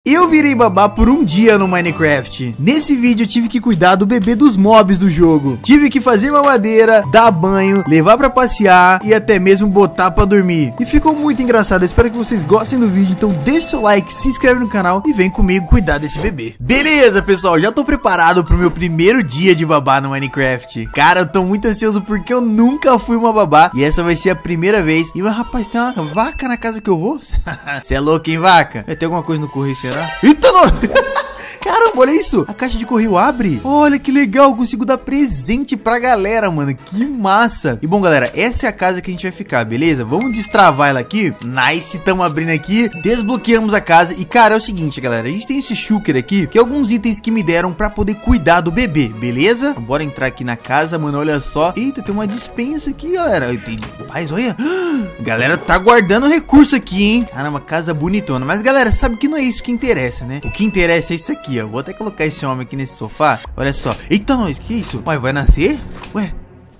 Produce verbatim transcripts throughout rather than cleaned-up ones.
Eu virei babá por um dia no Minecraft. Nesse vídeo eu tive que cuidar do bebê dos mobs do jogo. Tive que fazer mamadeira, dar banho, levar pra passear e até mesmo botar pra dormir. E ficou muito engraçado. Eu espero que vocês gostem do vídeo. Então deixa seu like, se inscreve no canal e vem comigo cuidar desse bebê. Beleza, pessoal, já tô preparado pro meu primeiro dia de babá no Minecraft. Cara, eu tô muito ansioso porque eu nunca fui uma babá e essa vai ser a primeira vez. E rapaz, tem uma vaca na casa que eu vou? Você é louco, hein, vaca? Tem alguma coisa no correio, será? Eita, não! Caramba, olha isso. A caixa de correio abre. Olha que legal, consigo dar presente pra galera, mano. Que massa. E bom, galera, essa é a casa que a gente vai ficar, beleza? Vamos destravar ela aqui. Nice, estamos abrindo aqui. Desbloqueamos a casa. E, cara, é o seguinte, galera. A gente tem esse shulker aqui, que é alguns itens que me deram pra poder cuidar do bebê, beleza? Bora entrar aqui na casa, mano. Olha só. Eita, tem uma dispensa aqui, galera. Tem... Rapaz, olha. Galera, tá guardando recurso aqui, hein? Caramba, casa bonitona. Mas, galera, sabe que não é isso que interessa, né? O que interessa é isso aqui, ó. Vou até colocar esse homem aqui nesse sofá. Olha só. Eita, nós, que isso? Ué, vai nascer? Ué.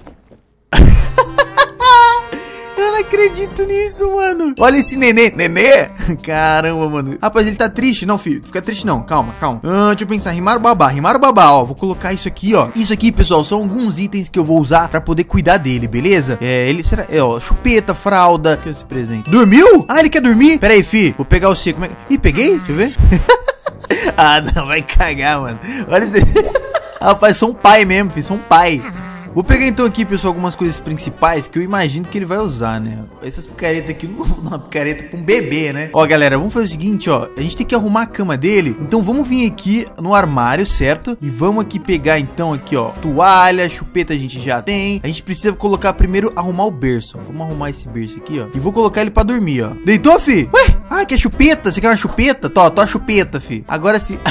Eu não acredito nisso, mano. Olha esse nenê. Nenê? Caramba, mano. Rapaz, ele tá triste. Não, filho. Fica triste não. Calma, calma. Ah, deixa eu pensar. Rimar o babá. Rimar o babá, ó. Vou colocar isso aqui, ó. Isso aqui, pessoal, são alguns itens que eu vou usar pra poder cuidar dele, beleza? É, ele será... É, ó. Chupeta, fralda. Que é esse presente? Dormiu? Ah, ele quer dormir? Pera aí, fi. Vou pegar o C. Como é que... Ih, peguei? Deixa eu ver. Ah, não, vai cagar, mano. Olha isso. Rapaz, sou um pai mesmo, filho. Sou um pai. Vou pegar então aqui, pessoal, algumas coisas principais que eu imagino que ele vai usar, né? Essas picaretas aqui, não vou dar uma picareta pra um bebê, né? Ó, galera, vamos fazer o seguinte, ó. A gente tem que arrumar a cama dele. Então vamos vir aqui no armário, certo? E vamos aqui pegar então aqui, ó, toalha, chupeta a gente já tem. A gente precisa colocar primeiro, arrumar o berço, ó. Vamos arrumar esse berço aqui, ó. E vou colocar ele pra dormir, ó. Deitou, fi? Ué? Ah, quer chupeta? Você quer uma chupeta? Tó, tó a chupeta, fi. Agora sim.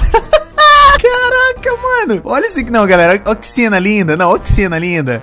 Caraca, mano. Olha isso aqui. Não, galera. Olha que cena linda. Não, olha que cena linda.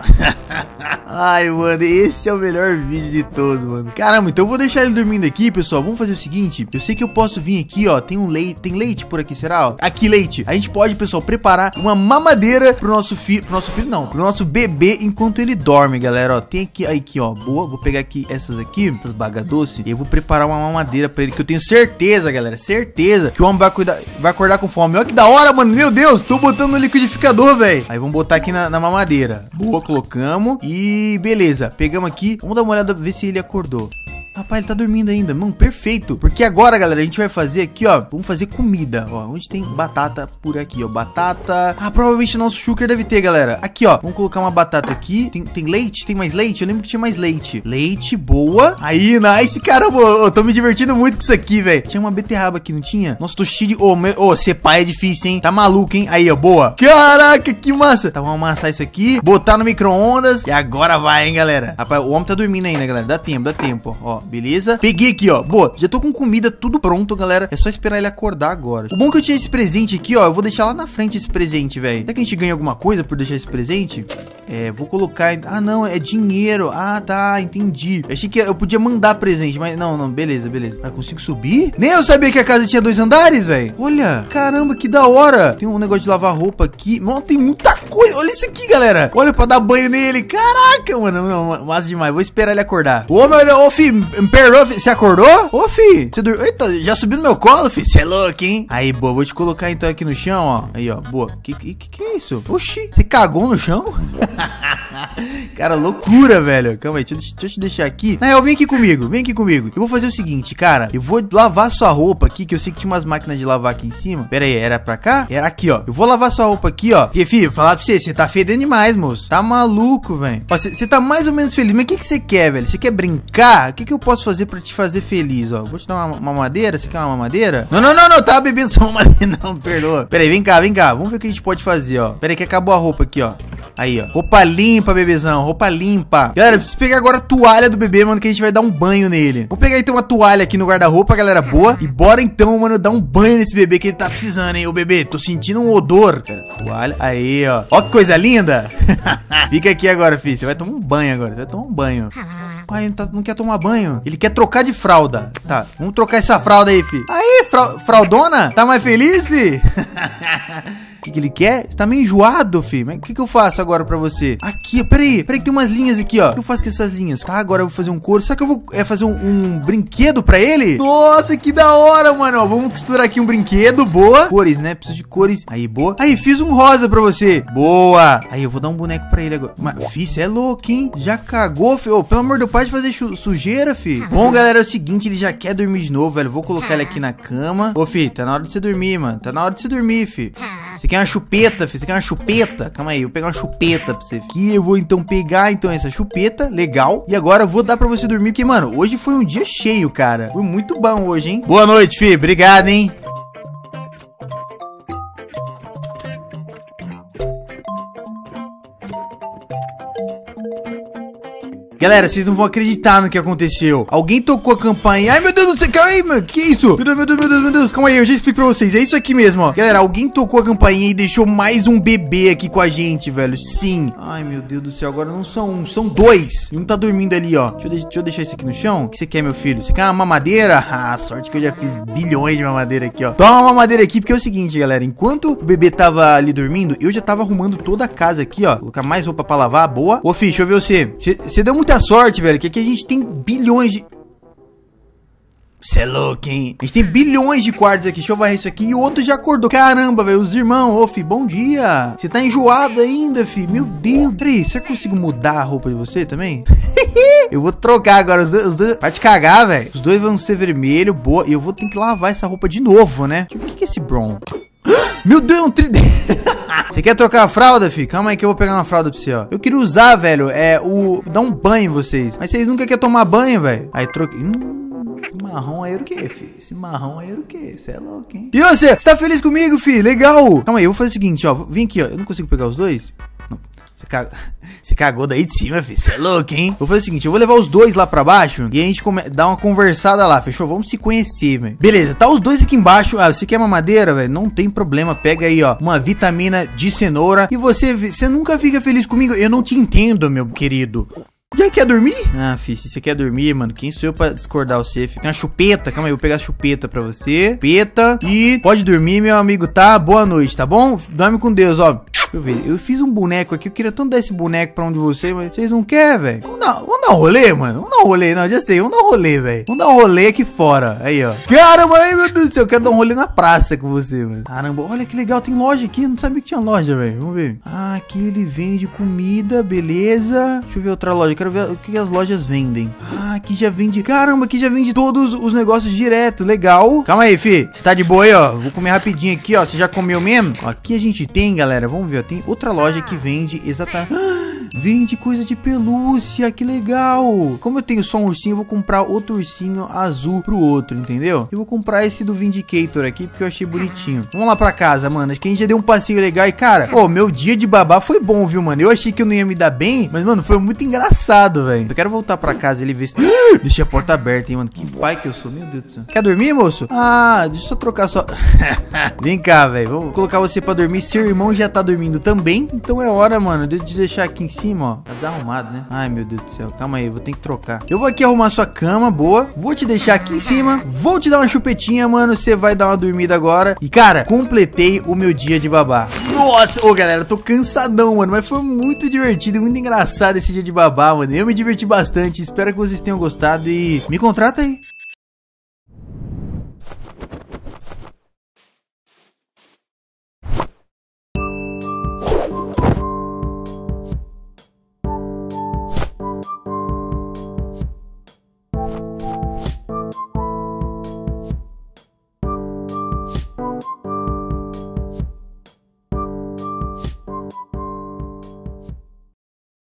Ai, mano. Esse é o melhor vídeo de todos, mano. Caramba, então eu vou deixar ele dormindo aqui, pessoal. Vamos fazer o seguinte. Eu sei que eu posso vir aqui, ó. Tem um leite. Tem leite por aqui, será? Ó? Aqui, leite. A gente pode, pessoal, preparar uma mamadeira pro nosso filho. Pro nosso filho, não. Pro nosso bebê enquanto ele dorme, galera. Ó, tem aqui, aqui, ó. Boa. Vou pegar aqui essas aqui, essas bagadoces. E eu vou preparar uma mamadeira pra ele, que eu tenho certeza, galera. Certeza que o homem vai cuidar, vai acordar com fome. Olha que da hora, mano. Meu Deus. Tô botando no liquidificador, velho. Aí vamos botar aqui na, na mamadeira. Boa, colocamos. E beleza. Pegamos aqui. Vamos dar uma olhada, ver se ele acordou. Rapaz, ele tá dormindo ainda, mano, perfeito. Porque agora, galera, a gente vai fazer aqui, ó. Vamos fazer comida, ó. Onde tem batata por aqui, ó. Batata. Ah, provavelmente o nosso shulker deve ter, galera. Aqui, ó. Vamos colocar uma batata aqui. Tem, tem leite? Tem mais leite? Eu lembro que tinha mais leite. Leite, boa. Aí, nice. Caramba, eu tô me divertindo muito com isso aqui, velho. Tinha uma beterraba aqui, não tinha? Nossa, tô cheio de... Ô, oh, oh, ser pai é difícil, hein? Tá maluco, hein? Aí, ó, boa. Caraca, que massa. Tá, vamos amassar isso aqui. Botar no micro-ondas. E agora vai, hein, galera. Rapaz, o homem tá dormindo ainda, galera. Dá tempo, dá tempo, ó. Ó. Beleza? Peguei aqui, ó. Boa, já tô com comida tudo pronto, galera. É só esperar ele acordar agora. O bom é que eu tinha esse presente aqui, ó. Eu vou deixar lá na frente esse presente, velho. Será que a gente ganha alguma coisa por deixar esse presente? É, vou colocar... Ah, não, é dinheiro. Ah, tá, entendi. Eu achei que eu podia mandar presente, mas não, não, beleza, beleza. Ah, consigo subir? Nem eu sabia que a casa tinha dois andares, velho. Olha, caramba, que da hora. Tem um negócio de lavar roupa aqui. Não, tem muita coisa. Olha isso aqui, galera. Olha, pra dar banho nele. Caraca, mano, não, massa demais. Vou esperar ele acordar. Ô, meu, ô, fi, me perdoa. Você acordou? Ô, fi, você dur... Eita, já subiu no meu colo, fi. Você é louco, hein? Aí, boa, vou te colocar então aqui no chão, ó. Aí, ó, boa. Que que, que é isso? Oxi, você cagou no chão? Cara, loucura, velho. Calma aí, deixa, deixa eu te deixar aqui. Na real, vem aqui comigo, vem aqui comigo. Eu vou fazer o seguinte, cara. Eu vou lavar sua roupa aqui, que eu sei que tinha umas máquinas de lavar aqui em cima. Pera aí, era pra cá? Era aqui, ó. Eu vou lavar sua roupa aqui, ó. Porque, filho, falar pra você, você tá fedendo demais, moço. Tá maluco, velho. Você tá mais ou menos feliz. Mas o que que você quer, velho? Você quer brincar? O que que eu posso fazer pra te fazer feliz, ó? Vou te dar uma mamadeira. Você quer uma mamadeira? Não, não, não, não. Tá bebendo só mamadeira. Não, perdoa. Pera aí, vem cá, vem cá. Vamos ver o que a gente pode fazer, ó. Pera aí que acabou a roupa aqui, ó. Aí, ó. Roupa limpa, bebezão. Roupa limpa. Galera, eu preciso pegar agora a toalha do bebê, mano, que a gente vai dar um banho nele. Vou pegar então uma toalha aqui no guarda-roupa, galera, boa. E bora então, mano, dar um banho nesse bebê que ele tá precisando, hein? Ô, bebê, tô sentindo um odor. Pera, toalha. Aí, ó. Ó que coisa linda. Fica aqui agora, filho. Você vai tomar um banho agora. Você vai tomar um banho. Pai, não, tá, não quer tomar banho. Ele quer trocar de fralda. Tá, vamos trocar essa fralda aí, fi. Aí, fra fraudona? Tá mais feliz, fi? O que, que ele quer? Você tá meio enjoado, filho. Mas o que que eu faço agora pra você? Aqui, peraí. Peraí que tem umas linhas aqui, ó. O que eu faço com essas linhas? Tá, agora eu vou fazer um couro. Será que eu vou é, fazer um, um brinquedo pra ele? Nossa, que da hora, mano. Ó, vamos costurar aqui um brinquedo. Boa. Cores, né? Preciso de cores. Aí, boa. Aí, fiz um rosa pra você. Boa. Aí, eu vou dar um boneco pra ele agora. Mas, fi, cê é louco, hein? Já cagou, fi. Ô, pelo amor do pai, de fazer sujeira, fi. Bom, galera, é o seguinte. Ele já quer dormir de novo, velho. Vou colocar ele aqui na cama. Ô, fi, tá na hora de você dormir, mano. Tá na hora de você dormir, fi. Você quer uma chupeta, fi? Você quer uma chupeta? Calma aí, eu vou pegar uma chupeta pra você. Aqui eu vou, então, pegar, então, essa chupeta. Legal. E agora eu vou dar pra você dormir, porque, mano, hoje foi um dia cheio, cara. Foi muito bom hoje, hein? Boa noite, fi. Obrigado, hein? Galera, vocês não vão acreditar no que aconteceu. Alguém tocou a campainha. Ai, meu Deus do céu. Calma aí, mano. Que isso? Meu Deus, meu Deus, meu Deus, meu Deus. Calma aí, eu já explico pra vocês. É isso aqui mesmo, ó. Galera, alguém tocou a campainha e deixou mais um bebê aqui com a gente, velho. Sim. Ai, meu Deus do céu. Agora não são um, são dois. E um tá dormindo ali, ó. Deixa eu, deixa eu deixar esse aqui no chão. O que você quer, meu filho? Você quer uma mamadeira? Ah, sorte que eu já fiz bilhões de mamadeira aqui, ó. Toma uma mamadeira aqui, porque é o seguinte, galera. Enquanto o bebê tava ali dormindo, eu já tava arrumando toda a casa aqui, ó. Vou colocar mais roupa pra lavar. Boa. Ô, filho, deixa eu ver você. Você deu muita sorte, velho. Que aqui a gente tem bilhões de... Você é louco, hein? A gente tem bilhões de quartos aqui. Deixa eu varrer isso aqui. E o outro já acordou. Caramba, velho. Os irmãos. Ô, fi, bom dia. Você tá enjoado ainda, fi. Meu Deus. Peraí, será que eu consigo mudar a roupa de você também? Eu vou trocar agora. Os dois, os dois... Vai te cagar, velho. Os dois vão ser vermelho. Boa. E eu vou ter que lavar essa roupa de novo, né? Deixa eu ver o que é esse Bron. Meu Deus, um tri... Você quer trocar a fralda, fi? Calma aí que eu vou pegar uma fralda pra você, ó. Eu queria usar, velho, é o... dar um banho em vocês. Mas vocês nunca querem tomar banho, velho. Aí troquei... Hum, esse marrom aí era o quê, fi? Esse marrom aí era o quê? Você é louco, hein? E você? Você tá feliz comigo, fi? Legal. Calma aí, eu vou fazer o seguinte, ó. Vem aqui, ó. Eu não consigo pegar os dois? Não. Você cagou... Você cagou daí de cima, filho. Você é louco, hein? Vou fazer o seguinte, eu vou levar os dois lá pra baixo e a gente come... dá uma conversada lá, fechou? Vamos se conhecer, velho. Beleza, tá os dois aqui embaixo. Ah, você quer uma madeira, velho? Não tem problema. Pega aí, ó, uma vitamina de cenoura. E você, você nunca fica feliz comigo? Eu não te entendo, meu querido. Já quer dormir? Ah, filho, se você quer dormir, mano, quem sou eu pra discordar você, filho? Tem uma chupeta, calma aí, eu vou pegar a chupeta pra você. Chupeta. E pode dormir, meu amigo, tá? Boa noite, tá bom? Dorme com Deus, ó. Deixa eu ver, eu fiz um boneco aqui, eu queria tanto dar esse boneco pra um de vocês, mas vocês não querem, velho? Vamos dar, vamos dar um rolê, mano? Vamos dar um rolê, não, já sei, vamos dar um rolê, velho. Vamos dar um rolê aqui fora, aí, ó. Caramba, ai, meu Deus do céu, eu quero dar um rolê na praça com você, mano. Caramba, olha que legal, tem loja aqui, eu não sabia que tinha loja, velho. Vamos ver. Ah, aqui ele vende comida, beleza. Deixa eu ver outra loja, eu quero ver o que as lojas vendem. Ah, aqui já vende, caramba, aqui já vende todos os negócios direto, legal. Calma aí, fi, você tá de boa aí, ó. Vou comer rapidinho aqui, ó, você já comeu mesmo? Ó, aqui a gente tem, galera, vamos ver, ó, tem outra loja que vende exatamente... Vende coisa de pelúcia, que legal. Como eu tenho só um ursinho, eu vou comprar outro ursinho azul pro outro, entendeu? Eu vou comprar esse do Vindicator aqui, porque eu achei bonitinho. Vamos lá pra casa, mano. Acho que a gente já deu um passeio legal. E, cara, ó, meu dia de babá foi bom, viu, mano? Eu achei que eu não ia me dar bem, mas, mano, foi muito engraçado, velho. Eu quero voltar pra casa e ele ver se... Deixei a porta aberta, hein, mano. Que pai que eu sou, meu Deus do céu. Quer dormir, moço? Ah, deixa eu só trocar só... Vem cá, velho. Vou colocar você pra dormir. Seu irmão já tá dormindo também. Então é hora, mano, de deixar aqui em cima, ó. Tá desarrumado, né? Ai, meu Deus do céu. Calma aí, eu vou ter que trocar. Eu vou aqui arrumar sua cama, boa. Vou te deixar aqui em cima. Vou te dar uma chupetinha, mano. Você vai dar uma dormida agora. E, cara, completei o meu dia de babá. Nossa, ô, galera, eu tô cansadão, mano. Mas foi muito divertido, muito engraçado esse dia de babá, mano. Eu me diverti bastante. Espero que vocês tenham gostado e me contrata aí.